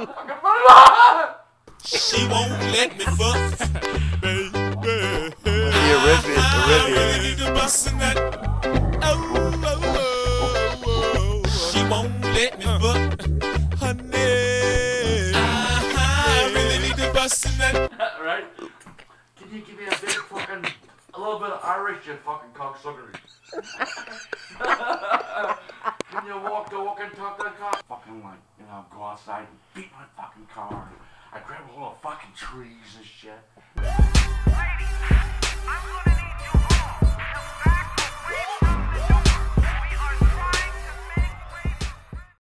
She won't let me fuck, baby. Ready to bust in that. Oh. She won't let me fuck, honey. I really need to bust in that. Right? Can you give me a big fucking, a little bit of Irish, you fucking cocksucker? Can you walk the walk and talk that car? Fucking like, you know, go outside and beat my fucking car. I grab a hold of fucking trees and shit. Lady, I'm gonna